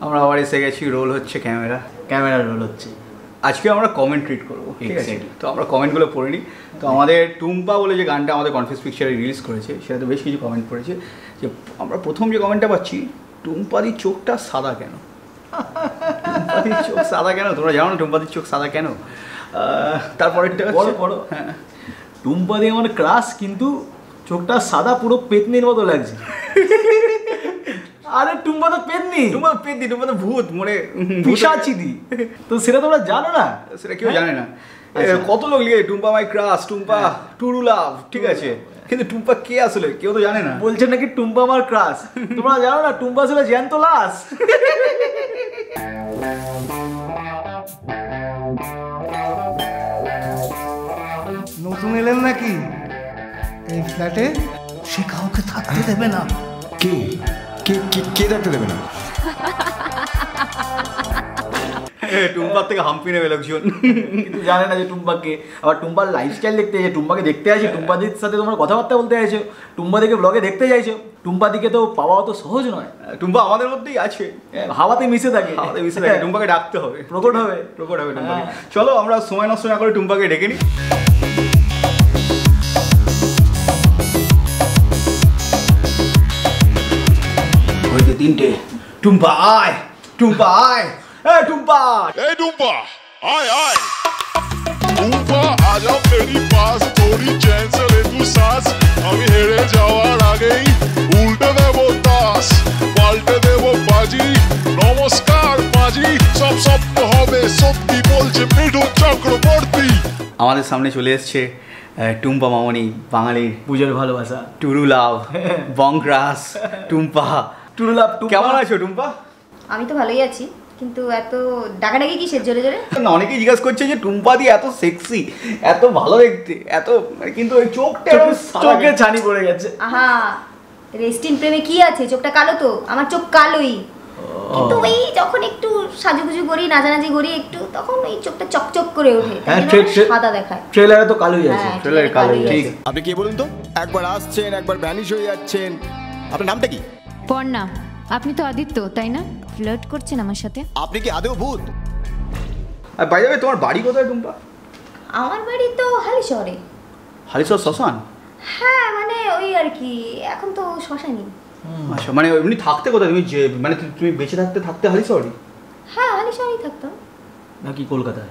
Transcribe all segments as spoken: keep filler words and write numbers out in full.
আমরা আবার এসে গেছি, রোল হচ্ছে ক্যামেরা ক্যামেরা রোল হচ্ছে। আজকে আমরা কমেন্ট রিড করবো, ঠিক আছে? তো আমরা কমেন্টগুলো পড়ে নিই। তো আমাদের টুম্পা বলে যে গানটা আমাদের কনফিউজ পিকচারে রিলিজ করেছে, সেটাতে বেশ কিছু কমেন্ট পড়েছে। যে আমরা প্রথম যে কমেন্টটা পাচ্ছি, টুম্পাদির চোখটা সাদা কেন? টুম্পাদির চোখ সাদা কেন? তোমরা জানো না টুম্পাদির চোখ সাদা কেন? তারপরেরটা বড় বড় হ্যাঁ, টুম্পাদি আমার ক্রাশ, কিন্তু চোখটা সাদা পুরো পেতনির মতো লাগছে। আরে টুম্পা তো পেতনি, টুম্পা পেতনি, টুম্পা তো ভূত, মনে পিশাচিদি। তো সেটা তোমরা জানো না? সেটা কেউ জানে না। কত লোক লিখে Tumpa my crush, Tumpa true love, ঠিক আছে, কিন্তু টুম্পা কে আসলে কেউ তো জানে না। বলছে নাকি টুম্পা আমার ক্রাশ, তোমরা জানো না টুম্পা আসলে জ্যান্ত লাশ। নতুন এলেন নাকি এই ফ্ল্যাটে? সে কাউকে থাকতে দেবে না। কে কে কে থাকতে দেবে না? টুম্পার থেকে হাম্পি নেবে লোকজন, কিন্তু জানে না যে টুম্পাকে। আবার টুম্পার লাইফস্টাইল দেখতে চাইছে, টুম্পাকে দেখতে চাইছে, টুম্পাদির সাথে তোমরা কথাবার্তা বলতে চাইছো, টুম্পাদিকে ব্লগে দেখতে চাইছো। টুম্পাদিকে তো পাওয়া অত সহজ নয়। টুম্পা আমাদের মধ্যেই আছে, হাওয়াতে মিশে থাকে, হাওয়াতে মিশে থাকে। টুম্পাকে ডাকতে হবে, প্রকট হবে, প্রকট হবে টুম্পাকে। চলো আমরা সময় নষ্ট না করে টুম্পাকে ডেকে নিই। ওইদিকে তিনটে। টুম্পা আয়, টুম্পা আয়, ए टुम्पा, ए टुम्पा, आए आए। टुम्पा आजा मेरी पास, थोड़ी चैन से ले तू सांस। আমি হেরে যাওয়ার আগেই উল্টে দেবো তাস, পাল্টে দেবো বাজি। নমস্কার বাজি, সব সত্য হবে, সত্যি বলছে মিঠুন চক্রবর্তী। আমাদের সামনে চলে এসছে টুম্পা মামনি, বাঙালির পুজোর ভালোবাসা, true love, bong crush, Tumpa. True love, কেমন আছো টুম্পা? আমি তো ভালোই আছি, কিন্তু এত ডাকাডাকি কিসের জোরে জোরে? না, অনেকেই জিজ্ঞাসা করছে যে টুম্পা দি এত সেক্সি, এত ভালো দেখতে, এত, কিন্তু ওই চোখটা চোখে ছানি পড়ে গেছে। আহা, রেস্টিন প্রেমে কি আছে? চোখটা কালো তো, আমার চোখ কালোই, কিন্তু ওই যখন একটু সাজুগুজু করি, নাচানাচি করি একটু, তখন ওই চোখটা চকচক করে ওঠে, সাদা দেখায়। ট্রেলারে তো কালোই আছে, ট্রেলারে কালোই। ঠিক, আপনি কে বলুন তো? একবার আসছেন, একবার ভ্যানিশ হয়ে যাচ্ছেন। আপনার নামটা কি? পর্ণা। আপনি তো আদিত্য, তাই না? ফ্লার্ট করছেন আমার সাথে? আপনি কি আদেও ভূত? আর বাই দ্য ওয়ে, তোমার বাড়ি কোথায় টুম্পা? আমার বাড়ি তো হালিশহরে। হালিশহর শ্মশান? হ্যাঁ, মানে ওই আর কি, এখন তো শ্মশানই। আচ্ছা, মানে এমনি থাকতে কোথায় তুমি? যে মানে তুমি বেঁচে থাকতে থাকতে হালিশহরই? হ্যাঁ, হালিশহরেই থাকতাম। নাকি কলকাতায়?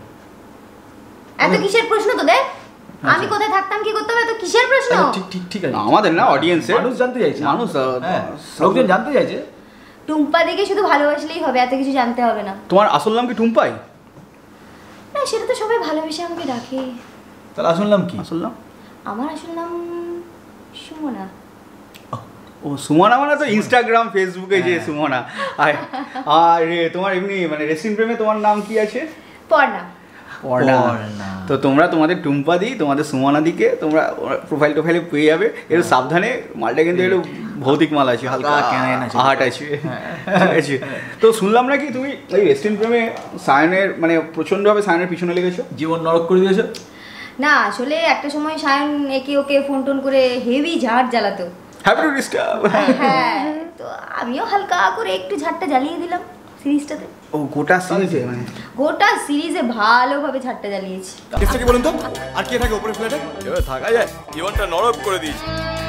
এত কিসের প্রশ্ন তো দেখ? আমি কোথায় থাকতাম, কি করতাম, এত কিসের প্রশ্ন? ঠিক ঠিক ঠিক আছে, আমাদের না, অডিয়েন্সের, মানুষ জানতে চাইছে, মানুষ লোকজন জানতে চাইছে। টুম্পা দেখে শুধু ভালোবাসলেই হবে, এত কিছু জানতে হবে না। তোমার আসল নাম কি টুম্পাই? না, সেটা তো সবাই ভালোবেসে আমাকে ডাকে। তাহলে আসল নাম কি? আসল নাম? আমার আসল নাম সুমনা। ও, সুমনা মানে তো ইনস্টাগ্রাম ফেসবুকে যে সুমনা। আর আর তোমার এমনি মানে রেস্টিন প্রেমে তোমার নাম কি আছে? পর্ণা। পর্ণা। তো তোমরা তোমাদের টুম্পা দি, তোমাদের সুমনা দিকে তোমরা প্রোফাইল টোফাইলে পেয়ে যাবে। একটু সাবধানে, মালটা কিন্তু একটু ভৌতিক মাল আছে, হালকা আহাট আছে, ঠিক আছে? তো শুনলাম নাকি তুমি এই রেস্টিন প্রেমে সায়নের মানে প্রচণ্ডভাবে সায়নের পিছনে লেগেছো, জীবন নরক করে দিয়েছো? না, আসলে একটা সময় সায়ন একে ওকে ফোন টোন করে হেভি ঝাড় জ্বালাতো। Happy to disturb. হ্যাঁ, তো আমিও হালকা করে একটু ঝাড়টা জ্বালিয়ে দিলাম সিরিজটাতে। ও, গোটা সিরিজে? মানে গোটা সিরিজে ভালোভাবে ঝাড়টা জ্বালিয়েছি। কেসটা কি বলুন তো? আর কে থাকে উপরে ফ্ল্যাটে? এবার থাকা যায়, জীবনটা নরক করে দিয়েছি।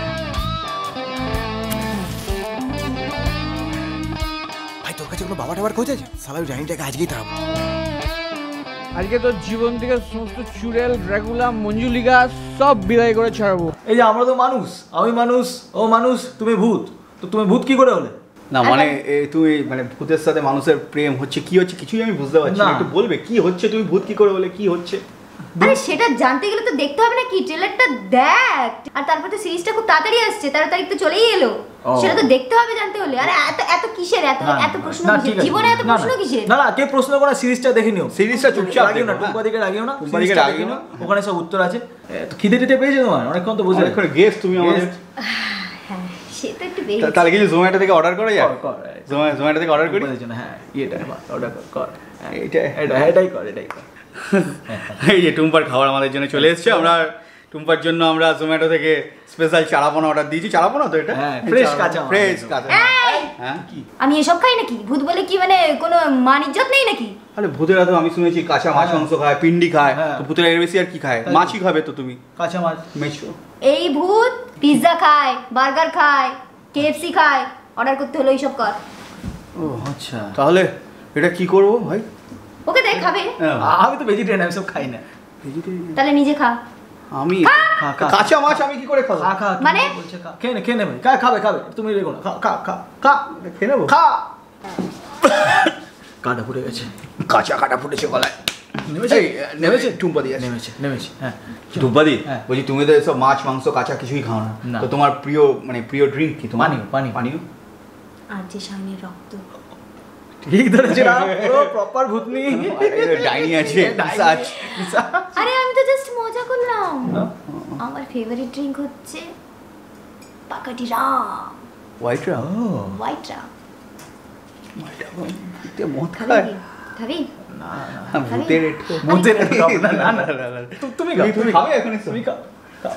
ভাই তোর কাছে কোনো বাবা টাবার খোঁজ আছে? সালা জানিটাকে আজকেই থাম। আজকে তোর জীবন থেকে সমস্ত চুড়েল, ড্রাকুলা, মঞ্জুলিকা সব বিদায় করে ছাড়বো। এই যে আমরা তো মানুষ, আমি মানুষ, ও মানুষ, তুমি ভূত। তো তুমি ভূত কি করে হলে? না মানে তুমি মানে ভূতের সাথে মানুষের প্রেম হচ্ছে, কি হচ্ছে কিছুই আমি বুঝতে পারছি না। একটু বলবে কি হচ্ছে? তুমি ভূত কি করে বলে, কি হচ্ছে? আরে সেটা জানতে গেলে তো দেখতে হবে না কি, ট্রেলারটা দেখ। আর তারপর তো সিরিজটা খুব তাড়াতাড়ি আসছে, তেরো তারিখ তো চলেই এলো, সেটা তো দেখতে হবে, জানতে হলে। আরে এত এত কিসের, এত এত প্রশ্ন কিসের জীবনে, এত প্রশ্ন কিসের? না না, কে প্রশ্ন করে? সিরিজটা দেখে নিও, সিরিজটা চুপচাপ লাগিও না, টুম্পা দিকে লাগিও না, টুম্পা দিকে লাগিও না, ওখানে সব উত্তর আছে। তো খিদে টিদে পেয়েছে তোমার? অনেকক্ষণ তো বসে অনেকক্ষণ গেস্ট তুমি আমাদের। হ্যাঁ, সেটা একটু বেশি। তাহলে কিছু জোম্যাটো থেকে অর্ডার করা যায়? জোম্যাটো থেকে অর্ডার করি। হ্যাঁ, এটা অর্ডার কর, এটা এটা এটাই কর, এটাই কর। এই যে টুম্পার খাবার আমাদের জন্য চলে এসছে। আমরা টুম্পার জন্য আমরা জোম্যাটো থেকে স্পেশাল চারাপোনা অর্ডার দিয়েছি। চারাপোনা তো এটা হ্যাঁ, ফ্রেশ কাঁচা মাছ। ফ্রেশ কাঁচা। হ্যাঁ আমি এসব খাই নাকি? ভূত বলে কি মানে কোনো মান ইজ্জত নেই নাকি? আরে ভূতেরা তো আমি শুনেছি কাঁচা মাছ মাংস খায়, পিন্ডি খায়, তো ভূতেরা এর বেশি আর কি খায়? মাছই খাবে তো তুমি। কাঁচা মাছ মেছো এই ভূত পিৎজা খায়, বার্গার খায়, কেএফসি খায়, অর্ডার করতে হলো এইসব কর। ও আচ্ছা, তাহলে এটা কি করবো ভাই? ওকে দেখ খাবে। আমি তো ভেজিটেরিয়ান, আমি সব খাই না। তাহলে নিজে খা। আমি কাঁচা মাছ আমি কি করে খাবো? খা খা মানে বলছে খা, খেয়ে নে খেয়ে নে ভাই, খা খাবে খাবে তুমি রেগো না, খা খা খা খা খেয়ে নেবো। খা। কাটা ফুটে গেছে, কাঁচা কাটা ফুটেছে গলায়। নেমেছে নেমেছে টুম্পা দিয়ে নেমেছে নেমেছে হ্যাঁ টুম্পা দি হ্যাঁ। বলছি তুমি তো এসব মাছ মাংস কাঁচা কিছুই খাও না, না। তো তোমার প্রিয় মানে প্রিয় ড্রিঙ্ক কি? তোমার পানীয়, পানীয়। পানীয় আর যে শাইনের রক্ত। ঠিক ধরেছিলাম, পুরো প্রপার ভূতনি। ডাইনি আছে, পিশাচ। আরে আমি তো জাস্ট মজা করলাম। আমার ফেভারিট ড্রিঙ্ক হচ্ছে পাকাটি রাম, হোয়াইট রা। White rum. তে মদ খাবি খায় কি? খাবি? না না ভূতের একটু ভূতের একটু খাবো না, না না তুমি খাও, তুমি খাবে এখন? তুমি খাও খাও।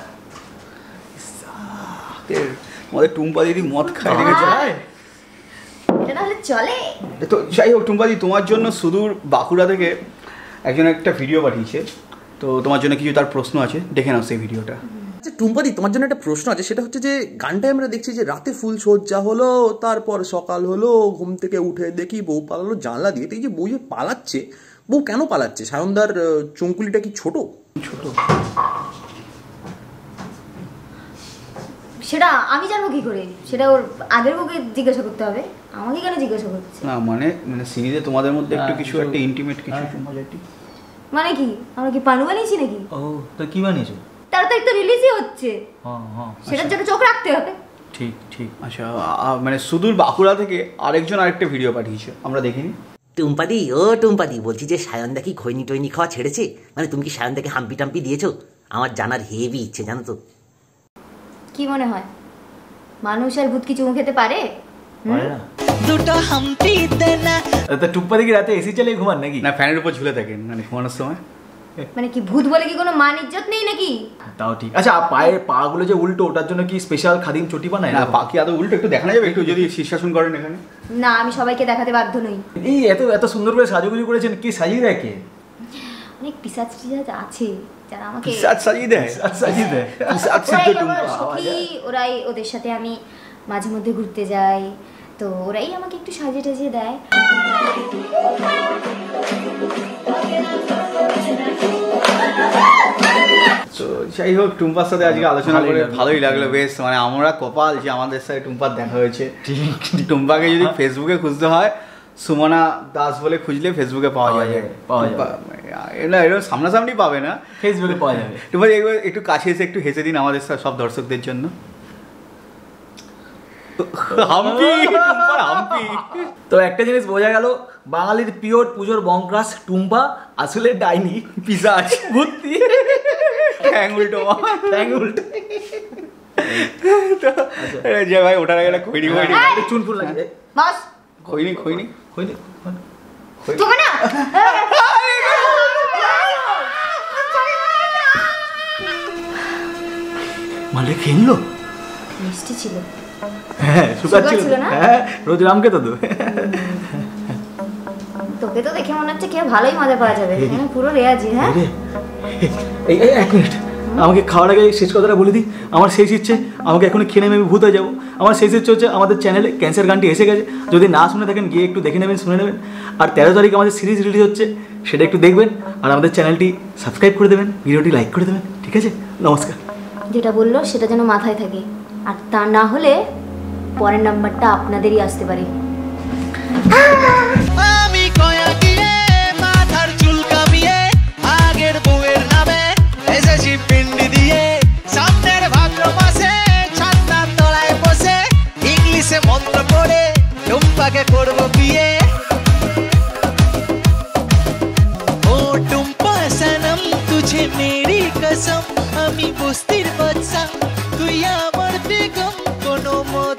মদের টুম্পা দিদি মদ খায় দেখেছো? এটা না হলে চলে। তো যাই হোক টুম্পা দি, তোমার জন্য সুদূর বাঁকুড়া থেকে একজন একটা ভিডিও পাঠিয়েছে, তো তোমার জন্য কিছু তার প্রশ্ন আছে, দেখে নাও সেই ভিডিওটা। আচ্ছা টুম্পাদি, তোমার জন্য একটা প্রশ্ন আছে, সেটা হচ্ছে যে গানটায় আমরা দেখছি যে রাতে ফুল সজ্জা হলো, তারপর সকাল হলো, ঘুম থেকে উঠে দেখি বউ পালালো জানলা দিয়ে। তো এই যে বউ যে পালাচ্ছে, বউ কেন পালাচ্ছে? সায়নদার চঙ্কুলিটা কি ছোট? ছোট সেটা আমি জানবো কি করে? সেটা ওর আগের বউকে জিজ্ঞাসা করতে হবে, আমাকে কেন জিজ্ঞাসা করছে? না মানে মানে সিরিজে তোমাদের মধ্যে একটু হ্যাঁ, কিছু কিছু- একটা ইন্টিমেট কিছু হ্যাঁ। মজাটি। মানে কি আমরা কি পানু বানিয়েছি নাকি? ও তো কি বানিয়েছো? তাড়াতাড়ি তো রিলিজই হচ্ছে, হ্যাঁ হ্যাঁ সেটার জন্য চোখ রাখতে হবে। ঠিক ঠিক। আচ্ছা আ- মানে সুদূর বাঁকুড়া থেকে আরেকজন আরেকটা ভিডিও পাঠিয়েছে, আমরা দেখিনি। টুম্পাদি, ও টুম্পাদি, বলছি যে সায়নদা কি খৈনি টৈনি খাওয়া ছেড়েছে? মানে তুমি কি সায়নদাকে হাম্পি টাম্পি দিয়েছো? আমার জানার হেভি ইচ্ছে, জানো তো। কি মনে হয় মানুষ আর ভূত কি চুমু খেতে পারে? দুটো হাম্পি দে না। তো টুপ্পা দেখি রাতে এসি চালিয়ে ঘুমান নাকি? না ফ্যানের উপর ঝুলে থাকেন মানে ঘুমানোর সময়। মানে কি ভূত বলে কি কোনো মান ইজ্জত নেই নাকি? তাও ঠিক। আচ্ছা পায়ের পা গুলো যে উল্টো, ওটার জন্য কি স্পেশাল খাদিম চটি বানায়? না বাকি আদৌ উল্টো একটু দেখানো যাবে একটু যদি শীর্ষাসন করেন এখানে? না আমি সবাইকে দেখাতে বাধ্য নই। এই এত এত সুন্দর করে সাজুগুজু করেছেন, কি সাজিয়ে দেয় কে? অনেক পিশাচ টিশাচ আছে যারা আমাকে পিশাচ সাজিয়ে দেয়। সাজিয়ে দেয় পিশাচ সিদ্ধ ওরাই টুম্পা। আমার সখী, ওরাই ওদের সাথে আমি মাঝে মধ্যে ঘুরতে যাই, তো ওরাই আমাকে একটু সাজিয়ে টাজিয়ে দেয়। তো যাই হোক টুম্পার সাথে আজকে আলোচনা করে ভালোই লাগলো বেশ, মানে আমরা কপাল যে আমাদের সাথে টুম্পার দেখা হয়েছে। টুম্পাকে যদি ফেসবুকে খুঁজতে হয় সুমনা দাস বলে খুঁজলে ফেসবুকে পাওয়া যাবে, পাওয়া যাবে। এটা এরকম সামনাসামনি পাবে না, ফেসবুকে পাওয়া যাবে। টুম্পা একবার একটু কাছে এসে একটু হেসে দিন আমাদের সব দর্শকদের জন্য। হাম্পি টুম্পার হাম্পি। তো একটা জিনিস বোঝা গেল, বাঙালির পিওর পুজোর বংক্রাস টুম্পা আসলে ডাইনি, পিশাচ, ভূতি, ঠ্যাং উল্টো ট্যাং উল্টো। যে ভাই ওটার আগে খৈনি খৈনি চুন ফুল লাগে বাস খৈনি খৈনি হইনি তোকে না মালে খেয়ে নিল। মিষ্টি ছিল। হ্যাঁ সুগার সুগার ছিল ছিল না? হ্যাঁ রোজ রাম খেতো তো। তোকে তো দেখে মনে হচ্ছে কে ভালোই মজা পাওয়া যাবে, মানে পুরো রেয়াজি। হ্যাঁ রে, এই এই এক মিনিট, আমাকে খাওয়ার আগে শেষ কথাটা বলে দিই। আমার শেষ ইচ্ছে, আমাকে এখনই খেয়ে নেবে, আমি ভূত হয়ে যাবো। আমার শেষ ইচ্ছে হচ্ছে আমাদের চ্যানেলে ক্যান্সার গানটি এসে গেছে, যদি না শুনে থাকেন গিয়ে একটু দেখে নেবেন, শুনে নেবেন। আর তেরো তারিখ আমাদের সিরিজ রিলিজ হচ্ছে, সেটা একটু দেখবেন। আর আমাদের চ্যানেলটি সাবস্ক্রাইব করে দেবেন, ভিডিওটি লাইক করে দেবেন, ঠিক আছে? নমস্কার। যেটা বললো সেটা যেন মাথায় থাকে, আর তা না হলে পরের নাম্বারটা আপনাদেরই আসতে পারে। আমি কয়া গিয়ে মাথার চুল কামিয়ে আগের বউয়ের নামে এসেছি পিন্ডি দিয়ে, সামনের ভাদ্র মাসে ছান্নার তলায় বসে ইংলিশে মন্ত্র পড়ে টুম্পাকে করবো বিয়ে। ও টুম্পা সনম তুঝে মেরি কসম, আমি বস্তির বাদশা তুই আমার বেগম, কোনো মত